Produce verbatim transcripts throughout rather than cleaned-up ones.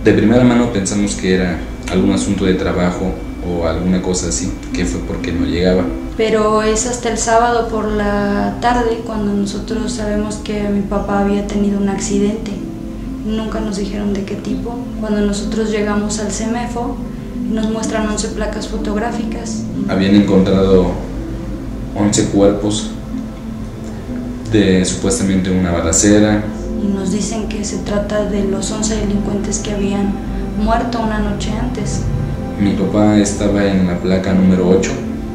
De primera mano pensamos que era algún asunto de trabajo o alguna cosa así, que fue porque no llegaba. Pero es hasta el sábado por la tarde cuando nosotros sabemos que mi papá había tenido un accidente. Nunca nos dijeron de qué tipo. Cuando nosotros llegamos al CEMEFO, nos muestran once placas fotográficas. Habían encontrado once cuerpos de supuestamente una balacera. Y nos dicen que se trata de los once delincuentes que habían muerto una noche antes. Mi papá estaba en la placa número ocho.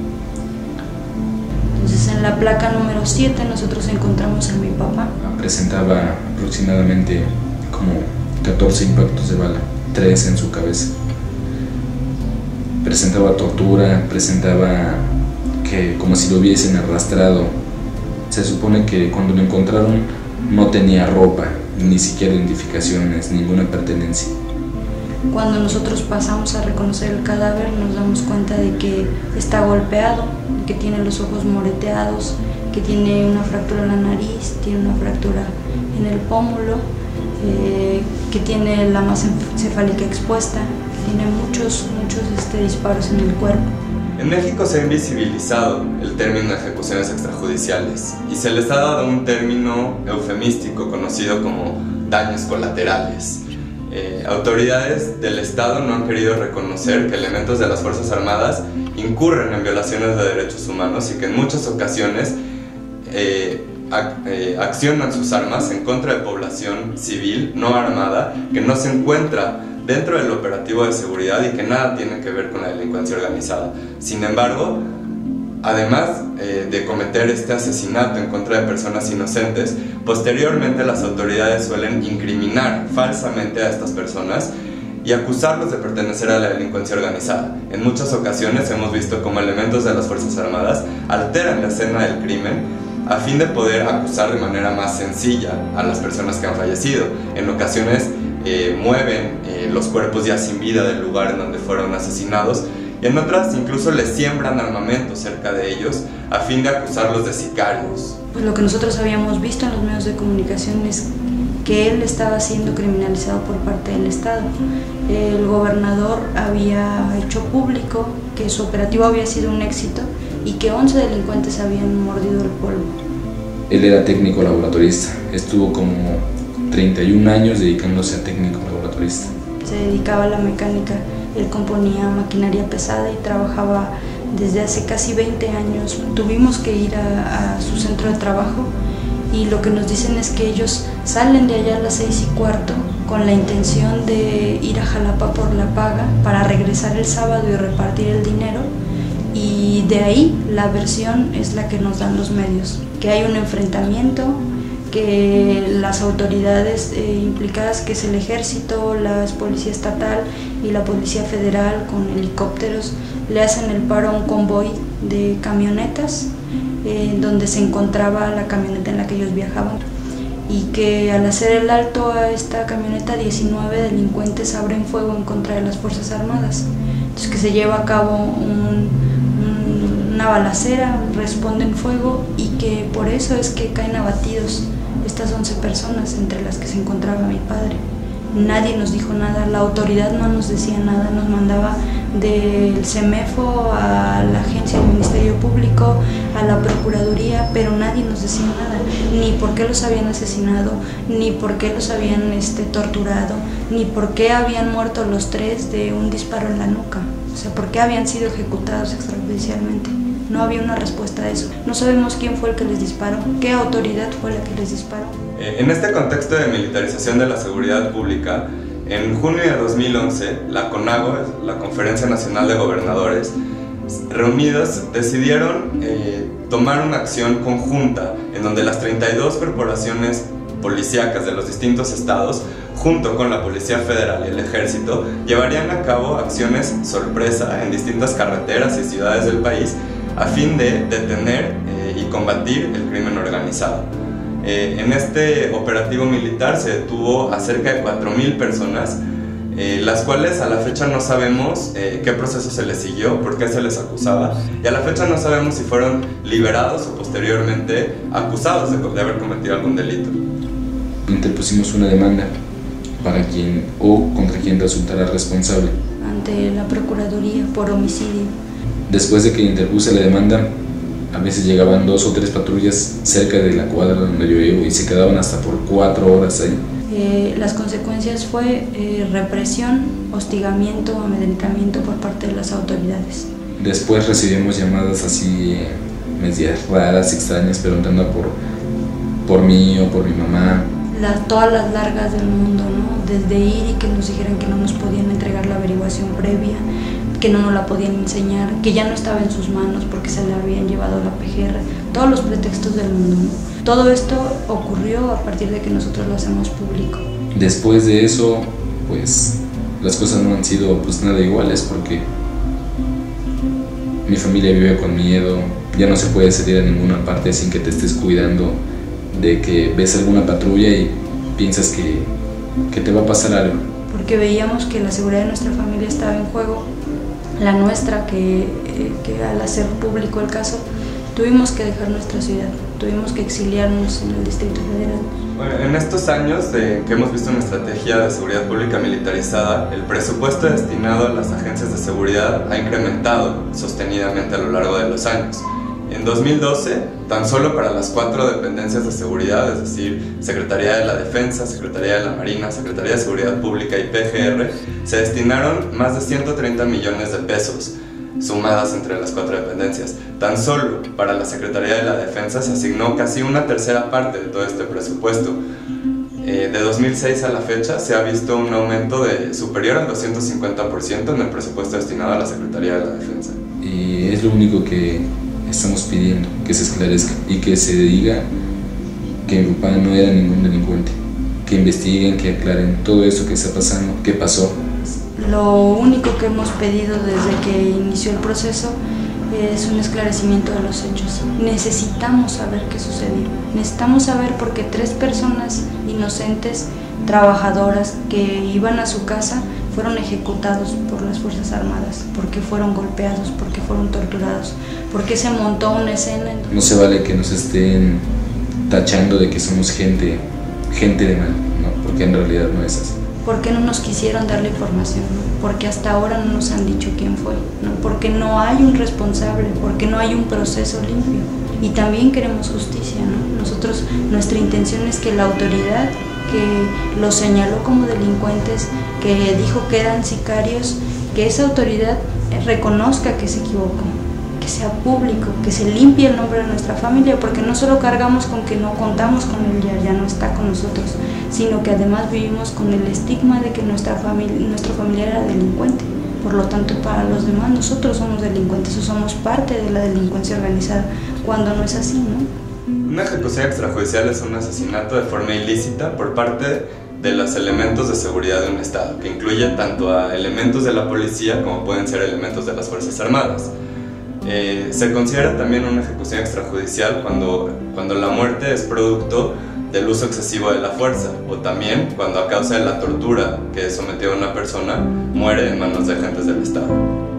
Entonces en la placa número siete nosotros encontramos a mi papá. Presentaba aproximadamente como catorce impactos de bala, tres en su cabeza. Presentaba tortura, presentaba que como si lo hubiesen arrastrado. Se supone que cuando lo encontraron no tenía ropa, ni siquiera identificaciones, ninguna pertenencia. Cuando nosotros pasamos a reconocer el cadáver nos damos cuenta de que está golpeado, que tiene los ojos moreteados, que tiene una fractura en la nariz, tiene una fractura en el pómulo, eh, que tiene la masa encefálica expuesta, que tiene muchos, muchos este, disparos en el cuerpo. En México se ha invisibilizado el término ejecuciones extrajudiciales y se les ha dado un término eufemístico conocido como daños colaterales. Eh, autoridades del Estado no han querido reconocer que elementos de las Fuerzas Armadas incurren en violaciones de derechos humanos y que en muchas ocasiones eh, ac eh, accionan sus armas en contra de población civil no armada que no se encuentra dentro del operativo de seguridad y que nada tiene que ver con la delincuencia organizada. Sin embargo, además eh, de cometer este asesinato en contra de personas inocentes, posteriormente las autoridades suelen incriminar falsamente a estas personas y acusarlos de pertenecer a la delincuencia organizada. En muchas ocasiones hemos visto cómo elementos de las Fuerzas Armadas alteran la escena del crimen a fin de poder acusar de manera más sencilla a las personas que han fallecido. En ocasiones eh, mueven eh, los cuerpos ya sin vida del lugar en donde fueron asesinados, y en otras incluso les siembran armamento cerca de ellos a fin de acusarlos de sicarios. Pues lo que nosotros habíamos visto en los medios de comunicación es que él estaba siendo criminalizado por parte del Estado. El gobernador había hecho público que su operativo había sido un éxito y que once delincuentes habían mordido el polvo. Él era técnico laboratorista, estuvo como treinta y un años dedicándose a técnico laboratorista. Se dedicaba a la mecánica, él componía maquinaria pesada y trabajaba desde hace casi veinte años. Tuvimos que ir a, a su centro de trabajo y lo que nos dicen es que ellos salen de allá a las seis y cuarto con la intención de ir a Jalapa por la paga para regresar el sábado y repartir el dinero, y de ahí la versión es la que nos dan los medios, que hay un enfrentamiento, que las autoridades eh, implicadas, que es el ejército, la policía estatal y la policía federal con helicópteros, le hacen el paro a un convoy de camionetas eh, donde se encontraba la camioneta en la que ellos viajaban, y que al hacer el alto a esta camioneta diecinueve delincuentes abren fuego en contra de las Fuerzas Armadas. Entonces que se lleva a cabo un, un, una balacera, responden fuego, y que por eso es que caen abatidos estas once personas, entre las que se encontraba mi padre. Nadie nos dijo nada, la autoridad no nos decía nada, nos mandaba del CEMEFO a la agencia del Ministerio Público, a la Procuraduría, pero nadie nos decía nada, ni por qué los habían asesinado, ni por qué los habían este, torturado, ni por qué habían muerto los tres de un disparo en la nuca, o sea, por qué habían sido ejecutados extrajudicialmente. No había una respuesta a eso. No sabemos quién fue el que les disparó, qué autoridad fue la que les disparó. En este contexto de militarización de la seguridad pública, en junio de dos mil once, la CONAGO, la Conferencia Nacional de Gobernadores, reunidos decidieron eh, tomar una acción conjunta en donde las treinta y dos corporaciones policíacas de los distintos estados, junto con la Policía Federal y el Ejército, llevarían a cabo acciones sorpresa en distintas carreteras y ciudades del país a fin de detener eh, y combatir el crimen organizado. Eh, en este operativo militar se detuvo a cerca de cuatro mil personas, eh, las cuales a la fecha no sabemos eh, qué proceso se les siguió, por qué se les acusaba, y a la fecha no sabemos si fueron liberados o posteriormente acusados de, de haber cometido algún delito. Interpusimos una demanda para quien o contra quien resultara responsable. Ante la Procuraduría por homicidio. Después de que interpuse la demanda, a veces llegaban dos o tres patrullas cerca de la cuadra donde yo vivo y se quedaban hasta por cuatro horas ahí. Eh, las consecuencias fue eh, represión, hostigamiento, amedrentamiento por parte de las autoridades. Después recibimos llamadas así eh, medias raras, extrañas, preguntando por, por mí o por mi mamá. Las, todas las largas del mundo, ¿no? Desde ir y que nos dijeran que no nos podían entregar la averiguación previa, que no nos la podían enseñar, que ya no estaba en sus manos porque se le habían llevado a la P G R, todos los pretextos del mundo, ¿no? Todo esto ocurrió a partir de que nosotros lo hacemos público. Después de eso, pues las cosas no han sido pues nada iguales, porque mi familia vive con miedo, ya no se puede salir a ninguna parte sin que te estés cuidando de que ves alguna patrulla y piensas que, que te va a pasar algo. Porque veíamos que la seguridad de nuestra familia estaba en juego, la nuestra, que, que al hacer público el caso, tuvimos que dejar nuestra ciudad, tuvimos que exiliarnos en el Distrito Federal. Bueno, en estos años de que hemos visto una estrategia de seguridad pública militarizada, el presupuesto destinado a las agencias de seguridad ha incrementado sostenidamente a lo largo de los años. En dos mil doce, tan solo para las cuatro dependencias de seguridad, es decir, Secretaría de la Defensa, Secretaría de la Marina, Secretaría de Seguridad Pública y P G R, se destinaron más de ciento treinta millones de pesos, sumadas entre las cuatro dependencias. Tan solo para la Secretaría de la Defensa se asignó casi una tercera parte de todo este presupuesto. Eh, de dos mil seis a la fecha se ha visto un aumento de superior al doscientos cincuenta por ciento en el presupuesto destinado a la Secretaría de la Defensa. Y es lo único que estamos pidiendo, que se esclarezca y que se diga que mi papá no era ningún delincuente, que investiguen, que aclaren todo eso que está pasando, qué pasó. Lo único que hemos pedido desde que inició el proceso es un esclarecimiento de los hechos. Necesitamos saber qué sucedió, necesitamos saber por qué tres personas inocentes, trabajadoras, que iban a su casa, fueron ejecutados por las Fuerzas Armadas, porque fueron golpeados, porque fueron torturados, porque se montó una escena. No se vale que nos estén tachando de que somos gente, gente de mal, ¿no? Porque en realidad no es así. ¿Por qué no nos quisieron dar la información? ¿No? Porque hasta ahora no nos han dicho quién fue, ¿no? Porque no hay un responsable, porque no hay un proceso limpio. Y también queremos justicia, ¿no? Nosotros, nuestra intención es que la autoridad que los señaló como delincuentes, que dijo que eran sicarios, que esa autoridad reconozca que se equivocó, que sea público, que se limpie el nombre de nuestra familia, porque no solo cargamos con que no contamos con él, ya, ya no está con nosotros, sino que además vivimos con el estigma de que nuestra familia, nuestro familiar era delincuente. Por lo tanto, para los demás nosotros somos delincuentes o somos parte de la delincuencia organizada, cuando no es así, ¿no? Una ejecución extrajudicial es un asesinato de forma ilícita por parte de los elementos de seguridad de un Estado, que incluye tanto a elementos de la policía como pueden ser elementos de las Fuerzas Armadas. Eh, se considera también una ejecución extrajudicial cuando, cuando la muerte es producto del uso excesivo de la fuerza, o también cuando a causa de la tortura que sometió a una persona muere en manos de agentes del Estado.